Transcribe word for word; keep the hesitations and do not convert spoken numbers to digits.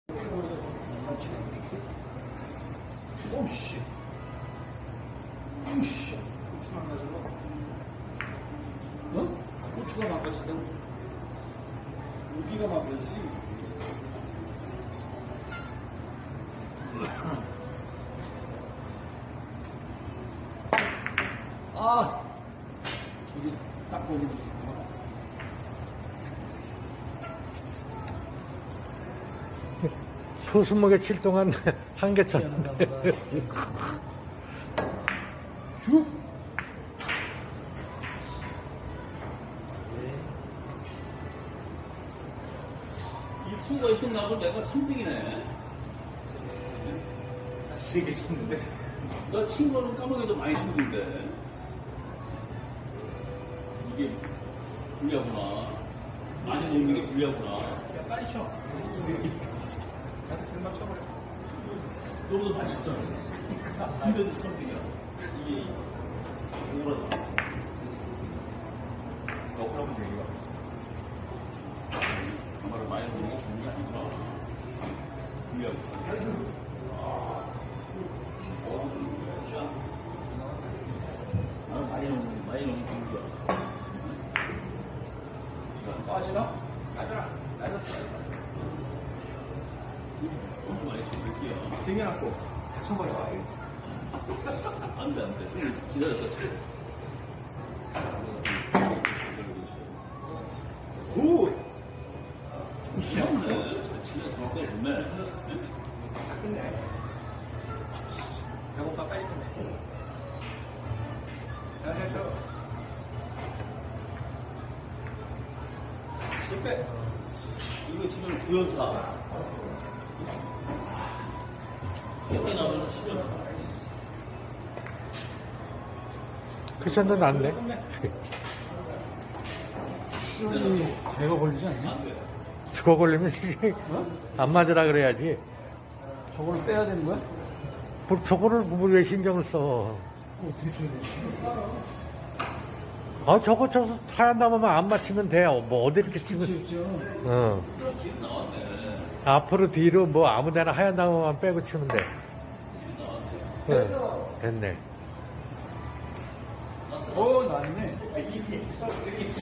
오씨. 오씨. 고추가 안 가지고. 어? 고추가 망가지든 여기가 망가지지. 아, 저기 딱 보기. 수십목에 칠 동안 한 개 쳤는데. 쭉. 이 투가 끝나고 내가 삼 등이네. 세 개 쳤는데. 나 친 거는 까마귀도 많이 쳤는데. 이게 불리하구나. 많이 놓는 게 불리하구나. 야, 빨리 쳐. 가서 금방 쳐버려. 너보다 많이 쳤잖아. 근데도 삼 등이야. 이게 억울하다. 억울하면 얘기가. 정말 많이 놓는 게 좋은 게 아니구나. 불리하구나. 나는 많이 넣는, 많이 넣는 좋은 줄 알았어. 시간 빠지나? 맞아. 맞아. 너무 많이 쳐볼게요. 생겨났고, 다쳐버려. 안 돼, 안 돼. 기다렸다, 쳐. 오! 귀엽네. 진짜 정확하게 좋네. 다 끝내. 배고파, 빨리 끝내. 야, 해줘. 그때, 이거 지금 구연타. 세개 나오면 십연타. 쿠션도 낫네. 쿠션이 제가 걸리지 않냐? 안 돼. 저거 걸리면 어? 안 맞으라 그래야지. 저걸 빼야 되는 거야? 뭐 저거를 뭐 왜 신경을 써? 어떻게 쳐야 되지? 아, 저거 쳐서 하얀 나무만 안 맞히면 돼요. 뭐 어디 이렇게 치면. 그렇죠. 어. 지금 나왔네. 앞으로 뒤로 뭐 아무 데나 하얀 나무만 빼고 치면 돼. 네, 됐네. 어, 나네.